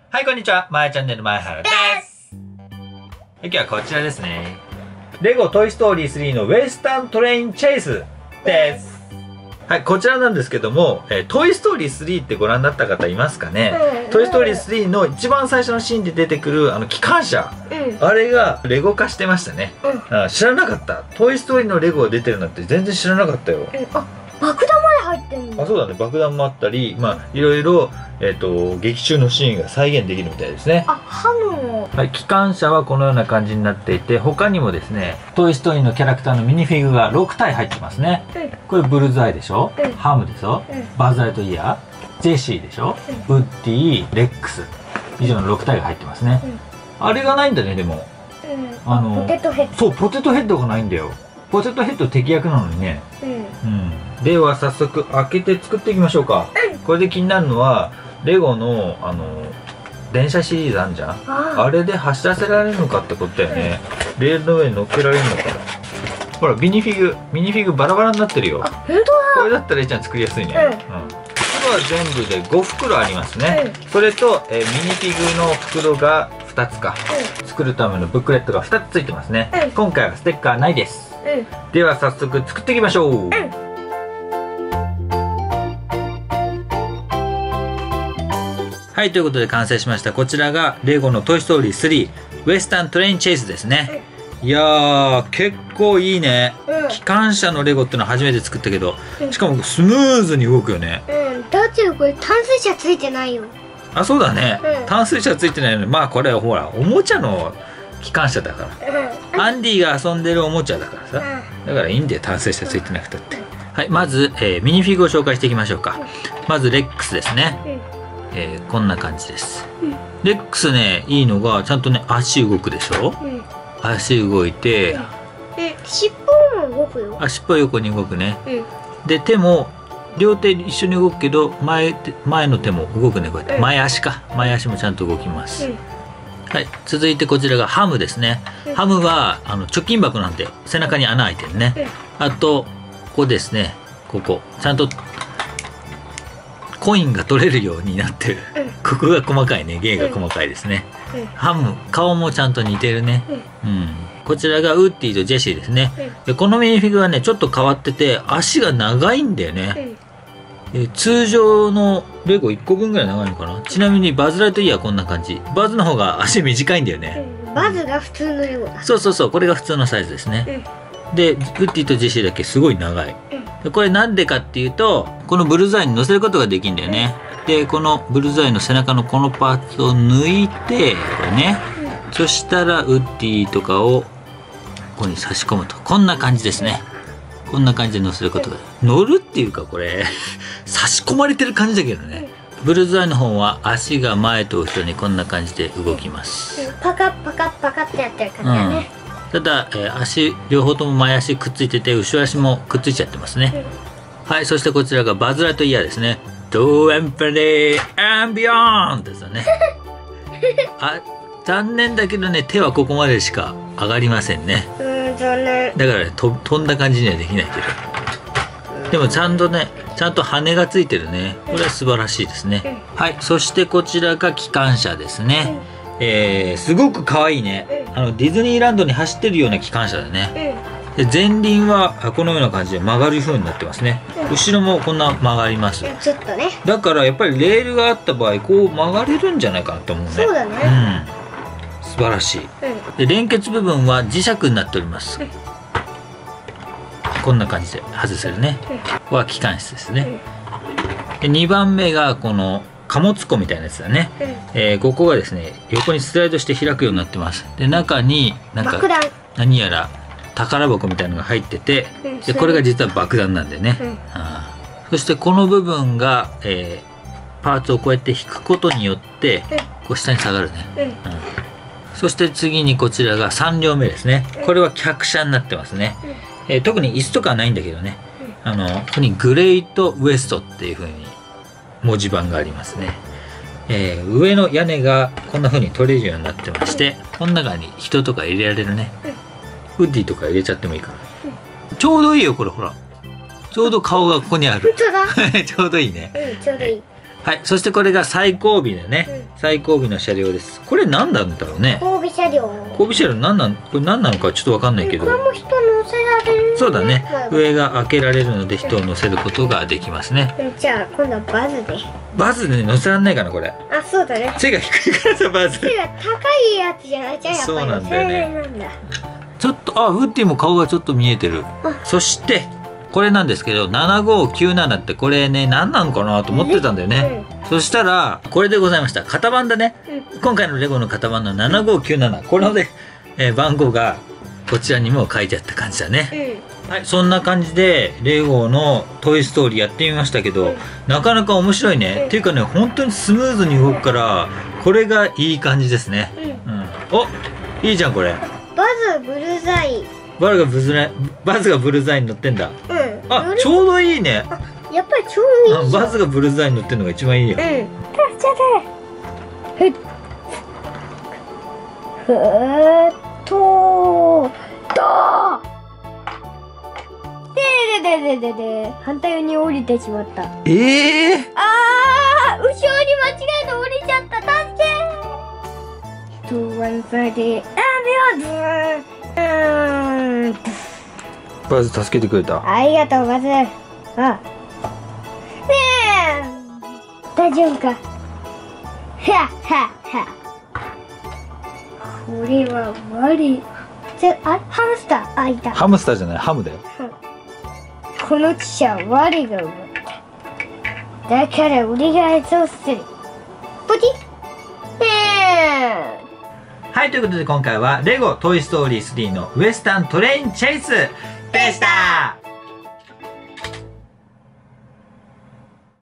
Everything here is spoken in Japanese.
はい、こんにちは。まやチャンネルまやはるです。今日はこちらですね。レゴトイストーリー3のウエスタントレインチェイスです。はい、こちらなんですけども、トイストーリー3ってご覧になった方いますかね。トイストーリー3の一番最初のシーンで出てくる機関車。あれがレゴ化してましたね。知らなかった。トイストーリーのレゴが出てるなんて全然知らなかったよ。 爆弾まで入ってんの。 そうだね、爆弾もあったり、いろいろ、劇中のシーンが再現できるみたいですね。 ハムも。 はい、機関車はこのような感じになっていて、他にもですね、トイストーリーのキャラクターのミニフィグが6体入ってますね。これブルズアイでしょ、ハムでしょ、バズ・ライトイヤー、ジェシーでしょ、ウッディ、レックス、以上の6体が入ってますね。あれがないんだね、でも。 ポテトヘッド。 そう、ポテトヘッドがないんだよ。ポテトヘッド敵役なのにね。では早速開けて作っていきましょうか。これで気になるのはレゴの電車シリーズあんじゃん。あれで走らせられるのかってことだよね。レールの上に乗っけられるのかな。ほらミニフィグバラバラになってるよ。 本当だ。 これだったらいいちゃん作りやすいね。袋は全部で5袋ありますね。それとミニフィグの袋が2つか。作るためのブックレットが2つついてますね。今回はステッカーないです。では早速作っていきましょう。はい、ということで完成しました。こちらがレゴのトイストーリー3ウエスタントレインチェイスですね。いやー、結構いいね。機関車のレゴってのは初めて作ったけど、しかもスムーズに動くよね。 だってこれ単水車ついてないよ。 あ、そうだね。単水車ついてないのに、これはほらおもちゃの機関車だから、アンディが遊んでるおもちゃだからさ、だからいいんだよ、単水車ついてなくたって。はい、まず、ミニフィグを紹介していきましょうか。まずレックスですね。こんな感じです。レックスね、いいのがちゃんとね足動くでしょ。足動いて、 尻尾も動くよ。 尻尾横に動くね。で手も両手一緒に動くけど前の手も動くね。こうやって前足もちゃんと動きます。はい、続いてこちらがハムですね。ハムは貯金箱なんで背中に穴開いてるね。あとここですね、ここちゃんとコインが取れるようになってる。ここが細かいね、芸が細かいですね。ハム顔もちゃんと似てるね。こちらがウッディとジェシーですね。でこのミニフィグはねちょっと変わってて足が長いんだよね。通常のレゴ1個分ぐらい長いのかな。ちなみにバズ・ライトイヤーはこんな感じ。バズの方が足短いんだよね。 バズが普通のレゴだ。 そうこれが普通のサイズですね。でウッディとジェシーだけすごい長い。でこれなんでかっていうと、このブルズアイに乗せることができるんだよね。でこのブルズアイの背中のこのパーツを抜いて、これね、そしたらウッディとかをここに差し込むとこんな感じですね。こんな感じで乗せることが、乗るっていうかこれ差し込まれてる感じだけどね。ブルズアイの方は足が前と後ろにこんな感じで動きます。 パカッパカッパカッってやってる感じだね。 ただ、足両方とも前足くっついてて後ろ足もくっついちゃってますね。はい、そしてこちらがバズ・ライトイヤーですね。ドーエンペレーアンビヨーンですよね。残念だけどね、手はここまでしか上がりませんね。 残念。 だからね、飛んだ感じにはできないけど、でもちゃんと羽がついてるね。これは素晴らしいですね。はい、そしてこちらが機関車ですね。すごく可愛いね。ディズニーランドに走ってるような機関車だね。で前輪はこのような感じで曲がる風になってますね。後ろもこんな曲がります。 ちょっとね。 だからやっぱりレールがあった場合こう曲がれるんじゃないかなと思うね。 そうだね。 素晴らしい。で連結部分は磁石になっております。こんな感じで外せるね。ここは機関室ですね。で2番目がこの貨物庫みたいなやつだね。ここがですね横にスライドして開くようになってます。で中に何やら宝箱みたいなのが入ってて、でこれが実は爆弾なんでね。そしてこの部分が、パーツをこうやって引くことによってこう下に下がるね。そして次にこちらが3両目ですね。これは客車になってますね。特に椅子とかはないんだけどね、ここにグレイトウエストっていう風に文字盤がありますね。上の屋根がこんな風に取れるようになってまして、この中に人とか入れられるね。ウッディとか入れちゃってもいいから。ちょうどいいよこれ、ほらちょうど顔がここにある。 本当だ。 ちょうどいいね。 ちょうどいい。 はい、そしてこれが最後尾のね、 最後尾の車両です。これ何なんだろうね。 後尾車両。 後尾車両これ何なのかちょっとわかんないけど。 これも人乗せられる、ね。 そうだね。上が開けられるので人を乗せることができますね。 じゃあ今度はバズで。 バズで乗せられないかなこれ。 あ、そうだね。 背が低いからさバズ。 背が高いやつじゃないじゃん、やっぱり。 そうなんだよね。 なんだ。 ちょっとウッディも顔がちょっと見えてる。そしてこれなんですけど7597ってこれね何なのかなと思ってたんだよね。そしたらこれでございました。型番だね。今回のレゴの型番の7597、これのね、番号がこちらにも書いてあった感じだね。はい、そんな感じでレゴのトイストーリーやってみましたけど、なかなか面白いね。っていうかね、本当にスムーズに動くからこれがいい感じですね。お、いいじゃんこれ。 バズブルザイ。 バズがブルザイに乗ってんだ。あ、ちょうどいいね。 やっぱりちょうどいい。 バズがブルザイに乗ってんのが一番いいよ。 反対に降りてしまった。後ろに間違えて降りちゃった。助け。 バズ助けてくれた。 ありがとうバズ。ねえ、大丈夫か。はこれはワリ。ハムスター。いた。 ハムスターじゃない、ハムだよ。 この汽車はワリが奪った。だから俺が演奏する。ポチッ。 はい、ということで今回はレゴトイストーリー3のウエスタントレインチェイスでした。